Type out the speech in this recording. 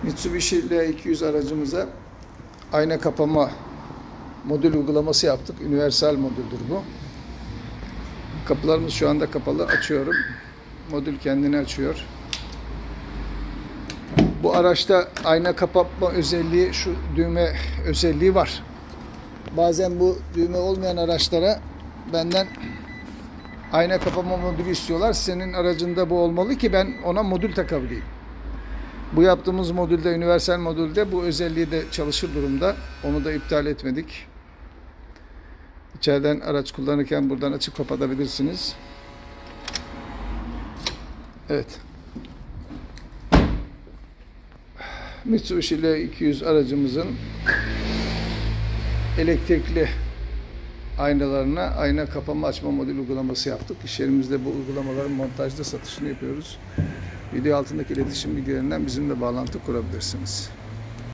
Mitsubishi L200 aracımıza ayna kapama modül uygulaması yaptık. Universal modüldür bu. Kapılarımız şu anda kapalı. Açıyorum. Modül kendini açıyor. Bu araçta ayna kapatma özelliği, şu düğme özelliği var. Bazen bu düğme olmayan araçlara benden ayna kapama modülü istiyorlar. Senin aracında bu olmalı ki ben ona modül takabileyim. Bu yaptığımız modülde, universal modülde bu özelliği de çalışır durumda. Onu da iptal etmedik. İçeriden araç kullanırken buradan açıp kapatabilirsiniz. Evet. Mitsubishi L200 aracımızın elektrikli aynalarına ayna kapama açma modül uygulaması yaptık. İş yerimizde bu uygulamaların montajda satışını yapıyoruz. Video altındaki iletişim bilgilerinden bizimle bağlantı kurabilirsiniz.